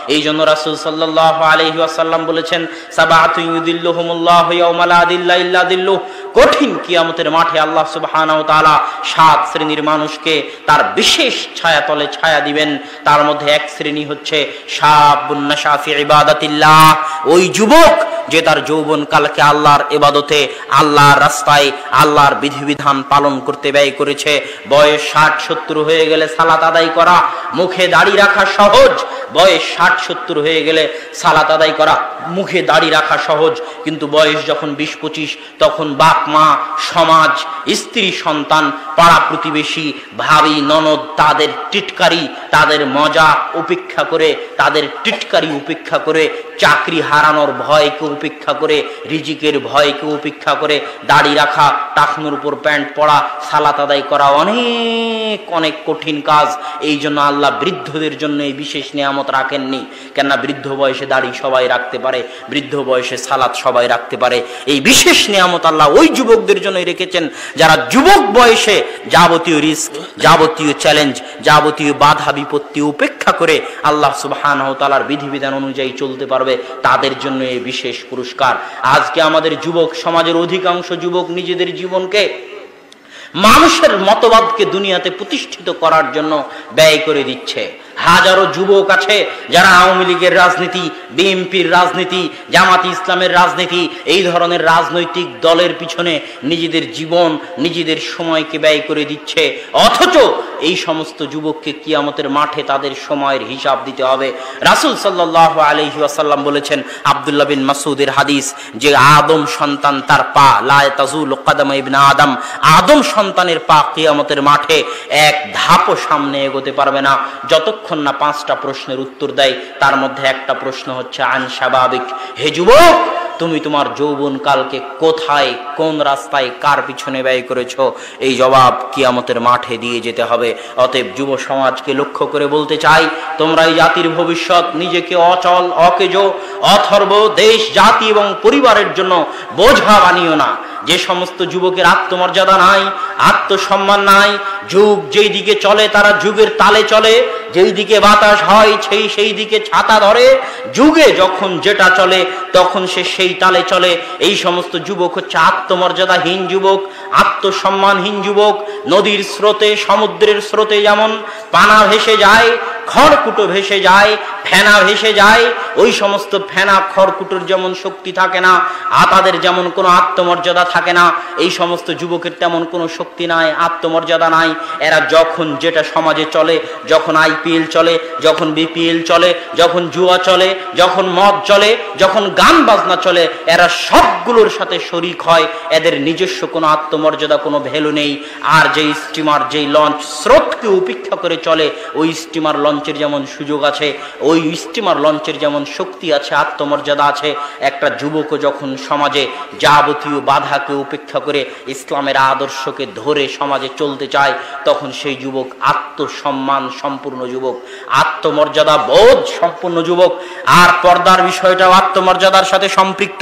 এই জন্য রাসূল সাল্লাল্লাহু আলাইহি ওয়াসাল্লাম বলেছেন, সাবাতু ইউদিল্লুহুমুল্লাহু ইয়াওমা লা দিল্লা ইল্লা দিল্লুহ, কঠিন কিয়ামতের মাঠে আল্লাহ সুবহানাহু ওয়া তাআলা 7 শ্রেণীর মানুষকে তার বিশেষ ছায়াতলে ছায়া দিবেন। তার মধ্যে এক শ্রেণী হচ্ছে শাবুন নাশা ফি ইবাদাতিল্লাহ, ওই যুবক যে তার যৌবন কালকে আল্লাহর ইবাদতে, আল্লাহর রাস্তায়, আল্লাহর বিধিবিধান পালন করতে ব্যয় করেছে। বয়স 60-70 হয়ে গেলে সালাত আদায় করা, মুখে দাড়ি রাখা সহজ। বয়স 60-70 হয়ে গেলে সালাত আদায় করা, মুখে দাড়ি রাখা সহজ। কিন্তু বয়স যখন 20-25, তখন বাপ মা, সমাজ, স্ত্রী, সন্তান, পাড়া প্রতিবেশী, ভাবি, ননদ, তাদের টিটকারি, তাদের মজা উপেক্ষা করে, তাদের টিটকারি উপেক্ষা করে, চাকরি হারানোর ভয়কে উপেক্ষা করে, রিজিকের ভয়কে উপেক্ষা করে দাড়ি রাখা, টাকনুর উপর প্যান্ট পরা, সালাত আদায় করা অনেক অনেক কঠিন কাজ। এই জন্য আল্লাহ বৃদ্ধদের জন্য এই বিশেষ নিয়ামত রাখেননি। কেননা বৃদ্ধ বয়সে দাড়ি সবাই রাখতে পারে, বৃদ্ধ বয়সে সালাত সবাই রাখতে পারে। এই বিশেষ নিয়ামত আল্লাহ ওই যুবকদের জন্যই রেখেছেন যারা যুবক বয়সে যাবতীয় রিস্ক, যাবতীয় চ্যালেঞ্জ, যাবতীয় বাধা বিপত্তি উপেক্ষা করে আল্লাহ সুবহানাহু ওয়া তাআলার বিধিবিধান অনুযায়ী চলতে পারবে। তাদের জন্য এই বিশেষ পুরস্কার। আজকে আমাদের যুবক সমাজের অধিকাংশ যুবক নিজেদের জীবনকে মানুষের মতবাদকে দুনিয়াতে প্রতিষ্ঠিত করার জন্য ব্যয় করে দিচ্ছে। হাজারো যুবক আছে যারা আওয়ামী লীগের রাজনীতি, বিএনপির রাজনীতি, জামাতি ইসলামের রাজনীতি, এই ধরনের রাজনৈতিক দলের পিছনে নিজেদের জীবন, নিজেদের সময়কে ব্যয় করে দিচ্ছে। অথচ এই সমস্ত যুবককে কিয়ামতের মাঠে তাদের সময়ের হিসাব দিতে হবে। রাসূল সাল্লাল্লাহু আলাইহি ওয়াসাল্লাম বলেছেন, আব্দুল্লাহ বিন মাসউদের হাদিস, যে আদম সন্তান তার পা লা তাযুলু কদমা ইবনে আদম, আদম সন্তানের পা কিয়ামতের মাঠে এক ধাপও সামনে এগোতে পারবে না যতক্ষণ না 5টা প্রশ্নের উত্তর দেয়। তার মধ্যে একটা প্রশ্ন হচ্ছে আন শাবাবিক, হে যুবক তুমি তোমার যৌবন কালকে কোথায়, কোন রাস্তায়, কার পিছনে ব্যয় করেছো, এই জবাব কিয়ামতের মাঠে দিয়ে যেতে হবে। অতএব যুব সমাজকে লক্ষ্য করে বলতে চাই, তোমরা এই জাতির ভবিষ্যৎ, নিজেকে অচল, অকেজ, অথর্ব, দেশ, জাতি এবং পরিবারের জন্য বোঝা বানিও না। যে সমস্ত যুবকের আত্মমর্যাদা নাই, আত্মসম্মান নাই, যুগ যেই দিকে চলে তারা যুগের তালে চলে, যেই দিকে বাতাস হয় সেই দিকে ছাতা ধরে, যুগে যখন যেটা চলে তখন সে সেই তালে চলে। এই সমস্ত যুবক হচ্ছে আত্মমর্যাদাহীন যুবক, আত্মসম্মানহীন যুবক। নদীর স্রোতে, সমুদ্রের স্রোতে যেমন পানা ভেসে যায়, খড়কুটো ভেসে যায়, ফেনা ভেসে যায়, ওই সমস্ত ফেনা খড়কুটোর যেমন শক্তি থাকে না, তাদের যেমন কোনো আত্মমর্যাদা থাকে না, এই সমস্ত যুবকের তেমন কোনো শক্তি নাই, আত্মমর্যাদা নাই। এরা যখন যেটা সমাজে চলে, যখন আইপিএল চলে, যখন বিপিএল চলে, যখন জুয়া চলে, যখন মদ চলে, যখন গান বাজনা চলে, এরা সবগুলোর সাথে শরিক হয়। এদের নিজস্ব কোনো আত্মমর্যাদা, কোনো ভ্যালু নেই। আর যেই স্টিমার, যেই লঞ্চ স্রোতকে উপেক্ষা করে চলে, ওই স্টিমার লঞ্চের যেমন সুযোগ আছে, ওই স্টিমার লঞ্চের যেমন শক্তি আছে, আত্মমর্যাদা আছে। একটা যুবকও যখন সমাজে যাবতীয় বাধাকে উপেক্ষা করে ইসলামের আদর্শকে ধরে সমাজে চলতে চায়, তখন সেই যুবক আত্মসম্মান সম্পূর্ণ যুবক, আত্মমর্যাদা বোধ সম্পূর্ণ যুবক। আর পর্দার বিষয়টাও আত্মমর্যাদার সাথে সম্পৃক্ত।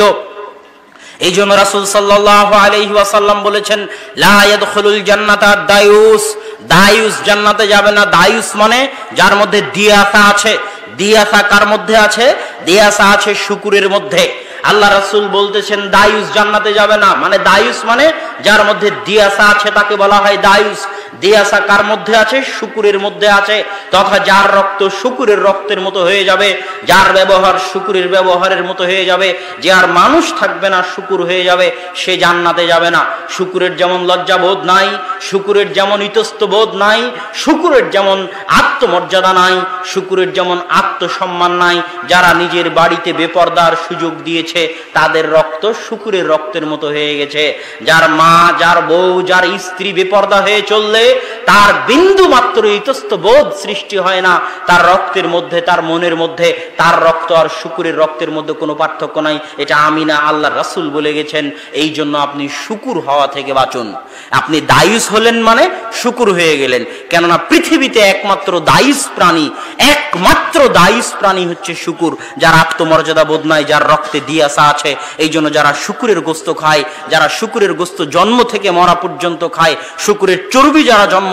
এই জন্য রাসূল সাল্লাল্লাহু আলাইহি ওয়াসাল্লাম বলেছেন, লা ইয়াদখুলুল জান্নাতা দায়ুস, দায়ুস জান্নাতে যাবে না। দায়ুস মানে যার মধ্যে দিয়াসা আছে। দিয়াসা কার মধ্যে আছে? দিয়াসা আছে শুকুরের মধ্যে। আল্লাহ রাসূল বলতেছেন দায়ুস জান্নাতে যাবে না। মানে দায়ুস মানে যার মধ্যে দিয়াসা আছে তাকে বলা হয় দায়ুস। দিয়াসা কার মধ্যে আছে? শুকুরের মধ্যে আছে। তথা যার রক্ত শুকুরের রক্তের মতো হয়ে যাবে, যার ব্যবহার শুকুরের ব্যবহারের মতো হয়ে যাবে, যে আর মানুষ থাকবে না, শুকুর হয়ে যাবে, সে জান্নাতে যাবে না। শুকুরের যেমন লজ্জাবোধ নাই, শুকুরের যেমন ইতস্তবোধ নাই, শুকুরের যেমন আত্মমর্যাদা নাই, শুকুরের যেমন আত্মসম্মান নাই, যারা নিজের বাড়িতে বেপরদার সুযোগ দিয়েছে তাদের রক্ত শুকুরের রক্তের মতো হয়ে গেছে। যার মা, যার বউ, যার স্ত্রী বেপরদা হয়ে চললে তার বিন্দু মাত্র ইতস্তবোধ সৃষ্টি হয় না। তার রক্তের মধ্যে, তার মনের মধ্যে তার রক্ত আর শুকুরের রক্তের মধ্যে কোনো পার্থক্য নাই। এটা আমি না, আল্লাহ রাসূল বলে গেছেন। এই জন্য আপনি শুকুর হওয়া থেকে বাঁচুন। আপনি দায়ুস হলেন মানে শুকুর হয়ে গেলেন। কেননা পৃথিবীতে একমাত্র দায়ুস প্রাণী, একমাত্র দায়ুস প্রাণী হচ্ছে শুকুর, যার আত্মমর্যাদা বোধ নাই, যার রক্তে দিয়াসা আছে। এই জন্য যারা শুকুরের গোস্ত খায়, যারা শুকুরের গোস্ত জন্ম থেকে মরা পর্যন্ত খায়, শুকুরের চর্বি যারা জন্ম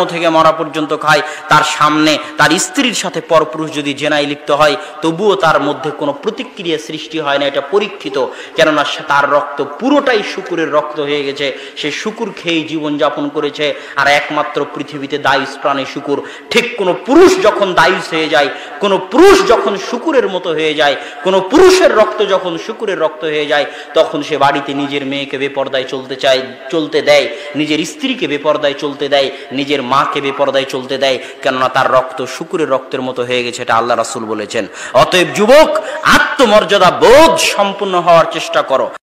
থেকে মরা পর্যন্ত খায়, তার সামনে তার স্ত্রীর সাথে পরপুরুষ যদি জেনায় লিপ্ত হয় তবুও তার মধ্যে কোনো প্রতিক্রিয়া সৃষ্টি হয় না। এটা পরীক্ষিত, কেননা তার রক্ত পুরোটাই শুকুরের রক্ত হয়ে গেছে। সে শুকুর খেয়েই জীবনযাপন করেছে, আর একমাত্র পৃথিবীতে দায়ুস প্রাণী শুকুর। ঠিক কোনো পুরুষ যখন দায়ুস হয়ে যায়, কোনো পুরুষ যখন শুকুরের মতো হয়ে যায়, কোনো পুরুষের রক্ত যখন শুকুরের রক্ত হয়ে যায়, তখন সে বাড়িতে নিজের মেয়েকে বেপরদায় চলতে দেয়, নিজের স্ত্রীকে বেপরদায় চলতে দেয়, নিজের মাকে বেপরদায় চলতে দেয়, কেননা তার রক্ত শুকুরের রক্তের মতো হয়ে গেছে। এটা আল্লাহ রাসূল বলেছেন। অতএব যুবক, আত্মমর্যাদা বোধ সম্পূর্ণ হওয়ার চেষ্টা করো।